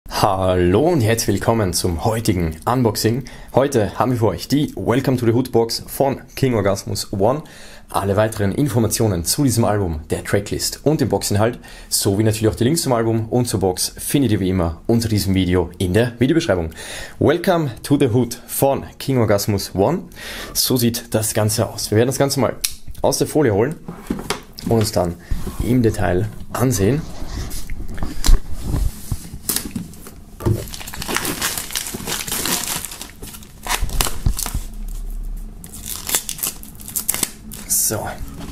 Hallo und herzlich willkommen zum heutigen Unboxing. Heute haben wir für euch die Welcome to the Hood Box von King Orgasmus One. Alle weiteren Informationen zu diesem Album, der Tracklist und dem Boxinhalt, sowie natürlich auch die Links zum Album und zur Box findet ihr wie immer unter diesem Video in der Videobeschreibung. Welcome to the Hood von King Orgasmus One. So sieht das Ganze aus. Wir werden das Ganze mal aus der Folie holen und uns dann im Detail ansehen. So.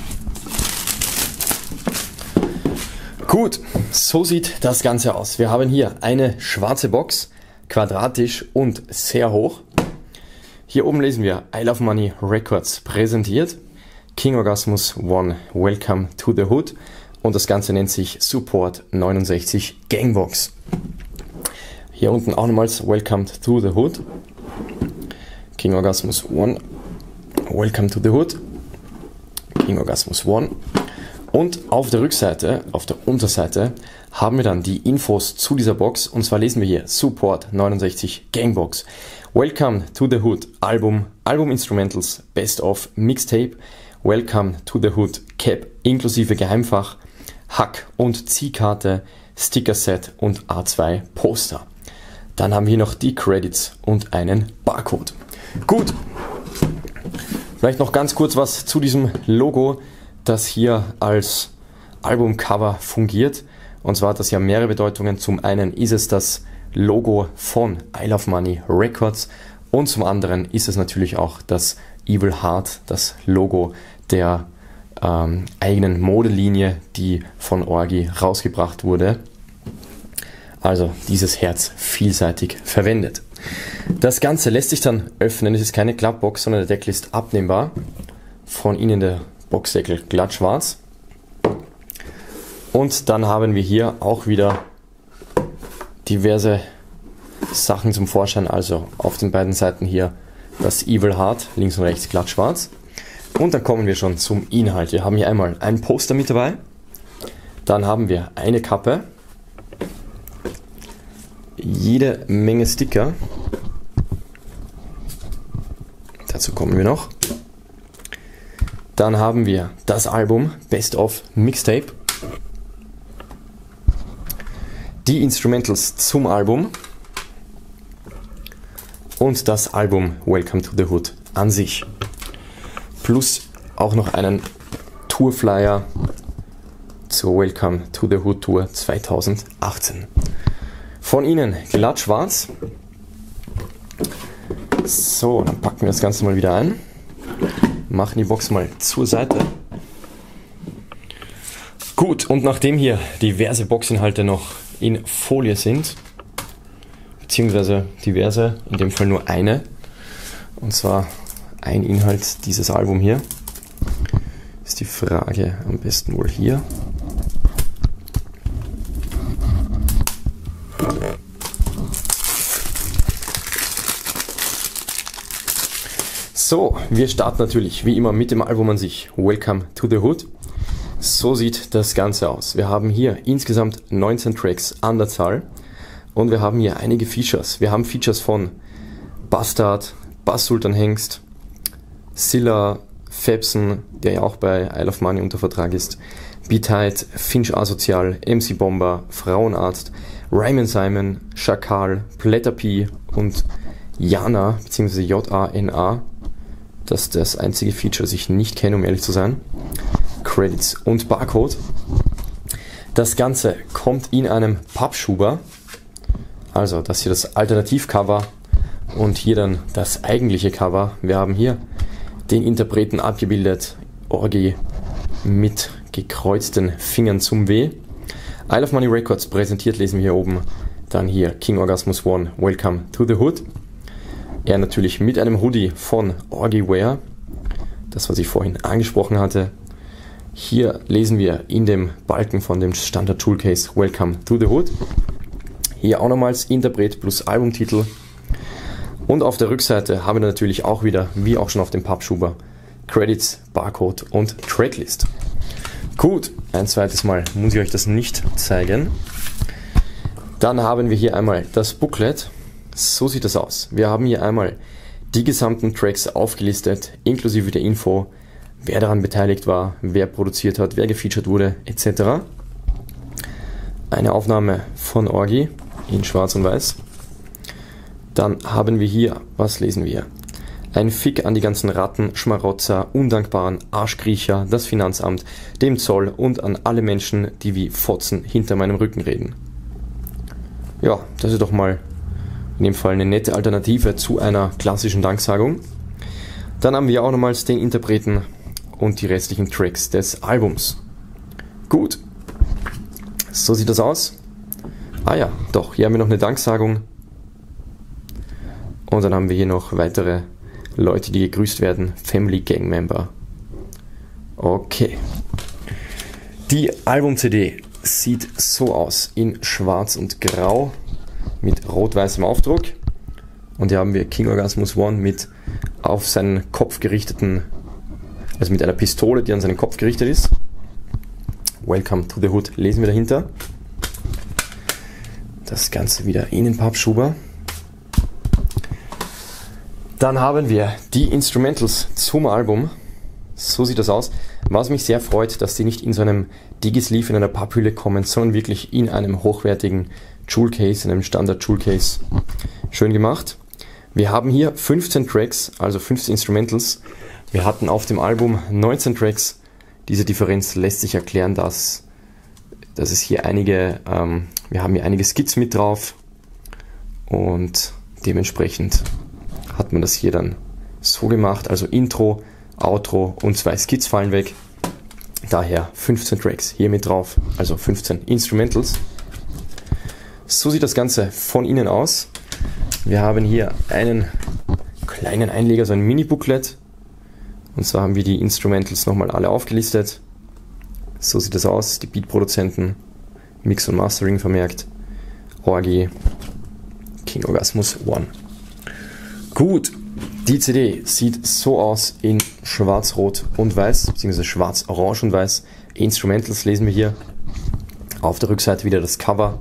Gut, so sieht das Ganze aus. Wir haben hier eine schwarze Box, quadratisch und sehr hoch. Hier oben lesen wir I Love Money Records präsentiert. King Orgasmus One, Welcome to the Hood. Und das Ganze nennt sich Support 69 Gangbox. Hier unten auch nochmals Welcome to the Hood. King Orgasmus One, Welcome to the Hood. King Orgasmus One. Und auf der Rückseite, auf der Unterseite, haben wir dann die Infos zu dieser Box. Und zwar lesen wir hier Support 69 Gangbox. Welcome to the Hood Album, Album Instrumentals, Best of Mixtape. Welcome to the Hood Cap inklusive Geheimfach, Hack- und Ziehkarte, Sticker-Set und A2 Poster. Dann haben wir hier noch die Credits und einen Barcode. Gut. Vielleicht noch ganz kurz was zu diesem Logo, das hier als Albumcover fungiert. Und zwar hat das ja mehrere Bedeutungen. Zum einen ist es das Logo von I Love Money Records und zum anderen ist es natürlich auch das Evil Heart, das Logo der eigenen Modelinie, die von Orgy rausgebracht wurde. Also dieses Herz vielseitig verwendet. Das Ganze lässt sich dann öffnen. Es ist keine Klappbox, sondern der Deckel ist abnehmbar. Von innen der Boxdeckel glatt schwarz. Und dann haben wir hier auch wieder diverse Sachen zum Vorschein. Also auf den beiden Seiten hier das Evil Heart, links und rechts glatt schwarz. Und dann kommen wir schon zum Inhalt. Wir haben hier einmal ein Poster mit dabei. Dann haben wir eine Kappe. Jede Menge Sticker. Dazu kommen wir noch. Dann haben wir das Album Best of Mixtape. Die Instrumentals zum Album. Und das Album Welcome to the Hood an sich. Plus auch noch einen Tourflyer zur Welcome to the Hood Tour 2018. Von innen glatt schwarz. So, dann packen wir das Ganze mal wieder ein. Machen die Box mal zur Seite. Gut, und nachdem hier diverse Boxinhalte noch in Folie sind, beziehungsweise diverse, in dem Fall nur eine, und zwar ein Inhalt dieses Album hier, ist die Frage am besten wohl hier. So, wir starten natürlich wie immer mit dem Album an sich. Welcome to the Hood. So sieht das Ganze aus. Wir haben hier insgesamt 19 Tracks an der Zahl und wir haben hier einige Features. Wir haben Features von Bastard, Bass Sultan Hengst, Silla, Fabson, der ja auch bei I Love Money unter Vertrag ist, B-Tight, Finch Asozial, MC Bomber, Frauenarzt, Ryman Simon, Schakal, Platter P und Jana bzw. Jana. Das ist das einzige Feature, das ich nicht kenne, um ehrlich zu sein. Credits und Barcode. Das Ganze kommt in einem Pappschuber. Also das hier das Alternativcover und hier dann das eigentliche Cover. Wir haben hier den Interpreten abgebildet. Orgy mit gekreuzten Fingern zum W. I Love Money Records präsentiert, lesen wir hier oben. Dann hier King Orgasmus One, Welcome to the Hood. Er natürlich mit einem Hoodie von Orgy Wear, das was ich vorhin angesprochen hatte. Hier lesen wir in dem Balken von dem Standard Toolcase Welcome to the Hood. Hier auch nochmals Interpret plus Albumtitel. Und auf der Rückseite haben wir natürlich auch wieder, wie auch schon auf dem Pappschuber, Credits, Barcode und Tracklist. Gut, ein zweites Mal muss ich euch das nicht zeigen. Dann haben wir hier einmal das Booklet. So sieht das aus. Wir haben hier einmal die gesamten Tracks aufgelistet, inklusive der Info, wer daran beteiligt war, wer produziert hat, wer gefeatured wurde, etc. Eine Aufnahme von Orgi in Schwarz und Weiß. Dann haben wir hier, was lesen wir? Ein Fick an die ganzen Ratten, Schmarotzer, undankbaren Arschkriecher, das Finanzamt, dem Zoll und an alle Menschen, die wie Fotzen hinter meinem Rücken reden. Ja, das ist doch mal in dem Fall eine nette Alternative zu einer klassischen Danksagung. Dann haben wir auch nochmals den Interpreten und die restlichen Tracks des Albums. Gut, so sieht das aus. Ah ja, doch, hier haben wir noch eine Danksagung. Und dann haben wir hier noch weitere Leute, die gegrüßt werden. Family Gang Member. Okay. Die Album-CD sieht so aus, in schwarz und grau mit rot-weißem Aufdruck. Und hier haben wir King Orgasmus One mit auf seinen Kopf gerichteten, also mit einer Pistole, die an seinen Kopf gerichtet ist. Welcome to the Hood lesen wir dahinter. Das Ganze wieder in den Pappschuber. Dann haben wir die Instrumentals zum Album. So sieht das aus. Was mich sehr freut, dass die nicht in so einem Digi-Sleeve in einer Papphülle kommen, sondern wirklich in einem hochwertigen Jewel Case, in einem Standard Jewel Case. Schön gemacht. Wir haben hier 15 Tracks, also 15 Instrumentals. Wir hatten auf dem Album 19 Tracks. Diese Differenz lässt sich erklären, dass es hier einige, wir haben hier einige Skits mit drauf und dementsprechend hat man das hier dann so gemacht, also Intro, Outro und 2 Skits fallen weg. Daher 15 Tracks hier mit drauf, also 15 Instrumentals. So sieht das Ganze von innen aus. Wir haben hier einen kleinen Einleger, so ein Mini-Booklet. Und zwar haben wir die Instrumentals nochmal alle aufgelistet. So sieht das aus, die Beat-Produzenten, Mix und Mastering vermerkt, Orgi, King Orgasmus One. Gut, die CD sieht so aus in schwarz-rot und weiß, beziehungsweise schwarz-orange und weiß. Instrumentals lesen wir hier. Auf der Rückseite wieder das Cover.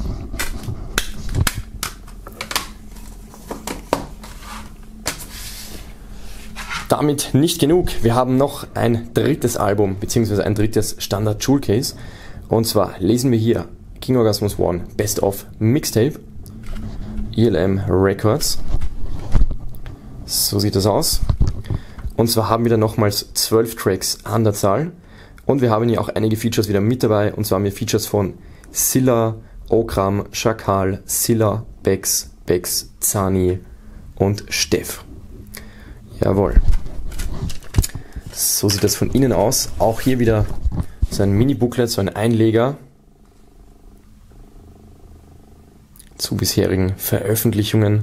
Damit nicht genug. Wir haben noch ein drittes Album, beziehungsweise ein drittes Standard Jewel Case. Und zwar lesen wir hier King Orgasmus One Best of Mixtape, ELM Records. So sieht das aus. Und zwar haben wir dann nochmals 12 Tracks an der Zahl. Und wir haben hier auch einige Features wieder mit dabei. Und zwar haben wir Features von Silla, Okram, Schakal, Silla, Bex, Zani und Steff. Jawohl. So sieht das von innen aus. Auch hier wieder so ein Mini-Booklet, so ein Einleger zu bisherigen Veröffentlichungen.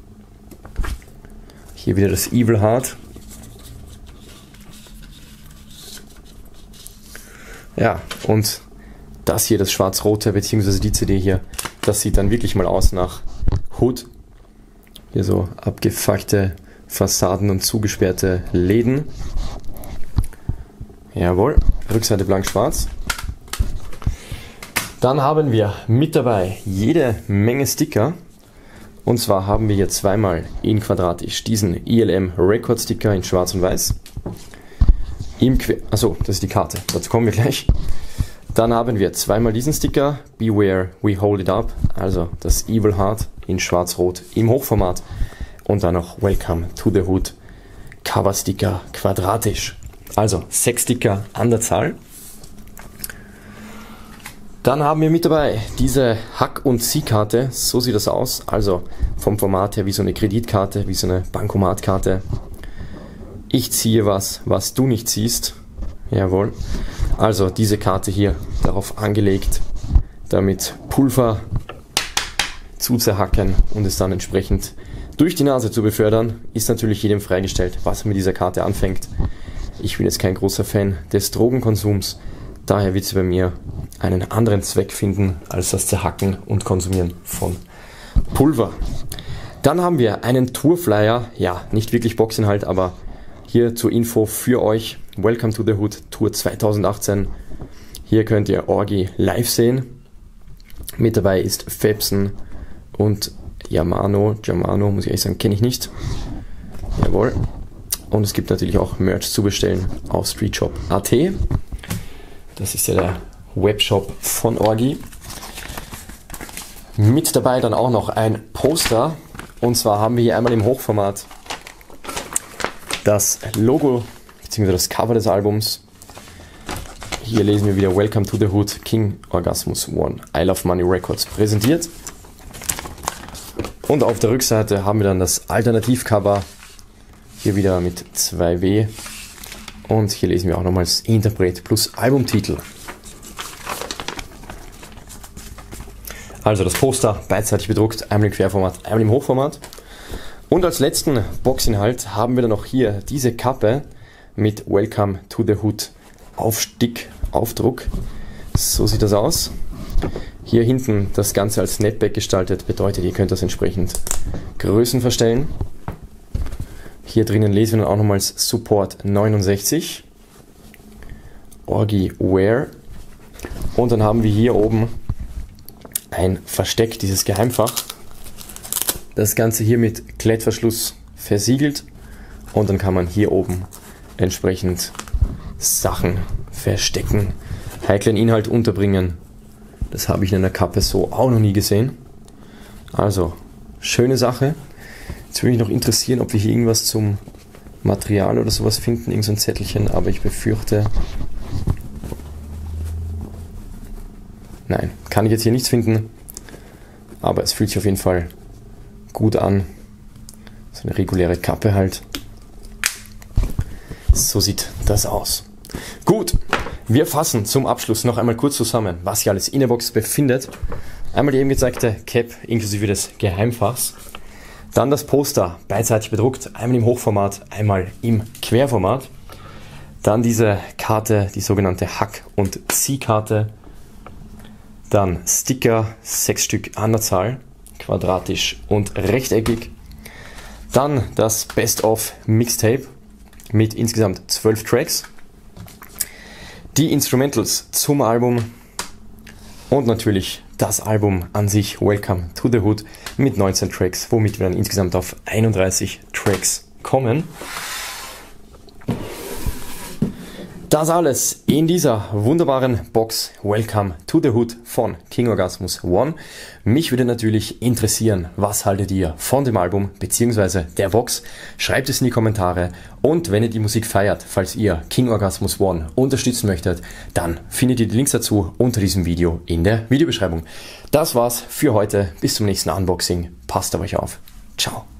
Hier wieder das Evil Heart. Ja, und das hier, das schwarz-rote, beziehungsweise die CD hier, das sieht dann wirklich mal aus nach Hood. Hier so abgefuckte Fassaden und zugesperrte Läden. Jawohl, Rückseite blank-schwarz. Dann haben wir mit dabei jede Menge Sticker. Und zwar haben wir hier zweimal in quadratisch diesen ELM Record Sticker in schwarz und weiß. Achso, das ist die Karte, dazu kommen wir gleich. Dann haben wir zweimal diesen Sticker, Beware We Hold It Up, also das Evil Heart in schwarz-rot im Hochformat. Und dann noch Welcome to the Hood Cover Sticker quadratisch. Also 6 Sticker an der Zahl. Dann haben wir mit dabei diese Hack- und Ziehkarte. So sieht das aus. Also vom Format her wie so eine Kreditkarte, wie so eine Bankomatkarte. Ich ziehe was du nicht ziehst. Jawohl. Also diese Karte hier darauf angelegt, damit Pulver zu zerhacken und es dann entsprechend durch die Nase zu befördern. Ist natürlich jedem freigestellt, was er mit dieser Karte anfängt. Ich bin jetzt kein großer Fan des Drogenkonsums. Daher wird sie bei mir einen anderen Zweck finden als das Zerhacken und Konsumieren von Pulver. Dann haben wir einen Tourflyer, ja, nicht wirklich Boxinhalt, aber hier zur Info für euch. Welcome to the Hood Tour 2018. Hier könnt ihr Orgi live sehen. Mit dabei ist Fepson und Germano, muss ich ehrlich sagen, kenne ich nicht. Jawohl. Und es gibt natürlich auch Merch zu bestellen auf streetshop.at. Das ist ja der Webshop von Orgi. Mit dabei dann auch noch ein Poster. Und zwar haben wir hier einmal im Hochformat das Logo bzw. das Cover des Albums. Hier lesen wir wieder Welcome to the Hood, King Orgasmus One, I Love Money Records präsentiert. Und auf der Rückseite haben wir dann das Alternativcover, hier wieder mit 2W. Und hier lesen wir auch nochmals Interpret plus Albumtitel. Also das Poster beidseitig bedruckt, einmal im Querformat, einmal im Hochformat. Und als letzten Boxinhalt haben wir dann noch hier diese Kappe mit Welcome to the Hood Aufdruck. So sieht das aus. Hier hinten das Ganze als Snapback gestaltet, bedeutet, ihr könnt das entsprechend Größen verstellen. Hier drinnen lesen wir dann auch nochmals Support 69, Orgi Wear. Und dann haben wir hier oben ein Versteck, dieses Geheimfach. Das Ganze hier mit Klettverschluss versiegelt und dann kann man hier oben entsprechend Sachen verstecken, heiklen Inhalt unterbringen. Das habe ich in einer Kappe so auch noch nie gesehen. Also, schöne Sache. Jetzt würde mich noch interessieren, ob wir hier irgendwas zum Material oder sowas finden, irgend so ein Zettelchen, aber ich befürchte, nein, kann ich jetzt hier nichts finden, aber es fühlt sich auf jeden Fall gut an. So eine reguläre Kappe halt. So sieht das aus. Gut, wir fassen zum Abschluss noch einmal kurz zusammen, was hier alles in der Box befindet. Einmal die eben gezeigte Cap inklusive des Geheimfachs. Dann das Poster beidseitig bedruckt, einmal im Hochformat, einmal im Querformat. Dann diese Karte, die sogenannte Hack- und Ziehkarte. Dann Sticker, 6 Stück an der Zahl, quadratisch und rechteckig. Dann das Best-of Mixtape mit insgesamt 12 Tracks. Die Instrumentals zum Album und natürlich das Album an sich, Welcome to the Hood, mit 19 Tracks, womit wir dann insgesamt auf 31 Tracks kommen. Das alles in dieser wunderbaren Box Welcome to the Hood von King Orgasmus One. Mich würde natürlich interessieren, was haltet ihr von dem Album bzw. der Box? Schreibt es in die Kommentare und wenn ihr die Musik feiert, falls ihr King Orgasmus One unterstützen möchtet, dann findet ihr die Links dazu unter diesem Video in der Videobeschreibung. Das war's für heute. Bis zum nächsten Unboxing. Passt auf euch auf. Ciao.